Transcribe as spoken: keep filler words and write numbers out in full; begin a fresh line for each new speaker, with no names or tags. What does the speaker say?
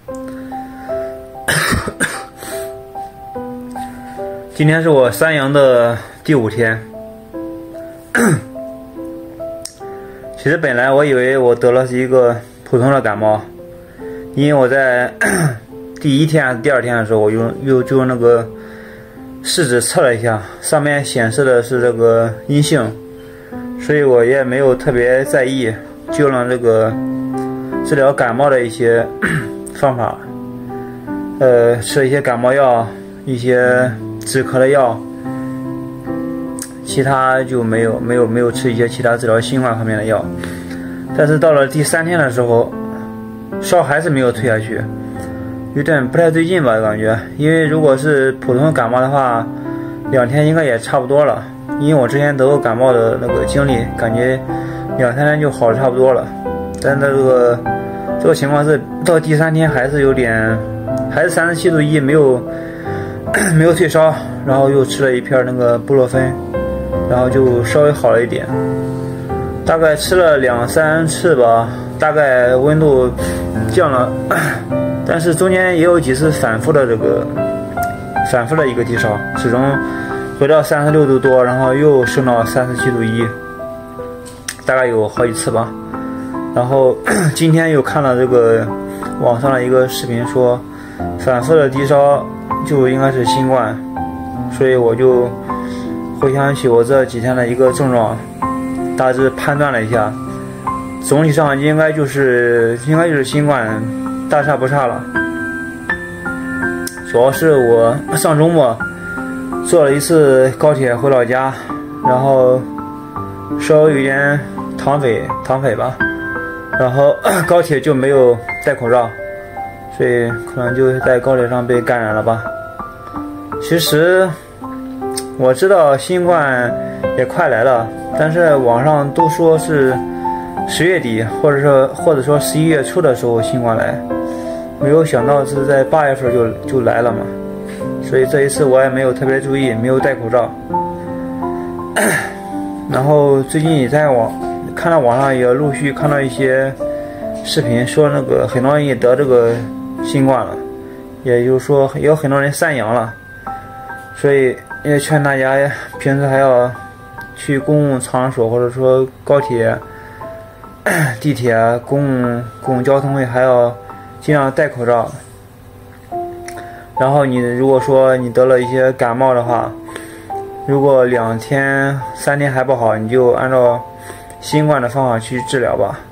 今天是我三阳的第五天。其实本来我以为我得了是一个普通的感冒，因为我在第一天、第二天的时候，我用又就用那个试纸测了一下，上面显示的是这个阴性，所以我也没有特别在意，就用了这个治疗感冒的一些方法，呃，吃了一些感冒药，一些止咳的药。其他就没有没有没有吃一些其他治疗新冠方面的药，但是到了第三天的时候，烧还是没有退下去，有点不太对劲吧感觉。因为如果是普通感冒的话，两天应该也差不多了。因为我之前得过感冒的那个经历，感觉两三天就好差不多了。但是这个这个情况是到第三天还是有点，还是三十七度一，没有没有退烧，然后又吃了一片那个布洛芬。然后就稍微好了一点，大概吃了两三次吧，大概温度降了，但是中间也有几次反复的这个反复的一个低烧，始终回到三十六度多，然后又升到三十七度一，大概有好几次吧。然后今天又看了这个网上的一个视频说，反复的低烧就应该是新冠，所以我就回想起我这几天的一个症状，大致判断了一下，总体上应该就是应该就是新冠，大差不差了。主要是我上周末坐了一次高铁回老家，然后稍微有点躺匪躺匪吧，然后高铁就没有戴口罩，所以可能就在高铁上被感染了吧。其实我知道新冠也快来了，但是网上都说是十月底，或者说或者说十一月初的时候新冠来，没有想到是在八月份就就来了嘛，所以这一次我也没有特别注意，没有戴口罩。然后最近也在网看到网上也陆续看到一些视频，说那个很多人也得这个新冠了，也就是说也有很多人三阳了，所以也劝大家平时还要去公共场所，或者说高铁、地铁、公共公共交通会还要尽量戴口罩。然后你如果说你得了一些感冒的话，如果两天、三天还不好，你就按照新冠的方法去治疗吧。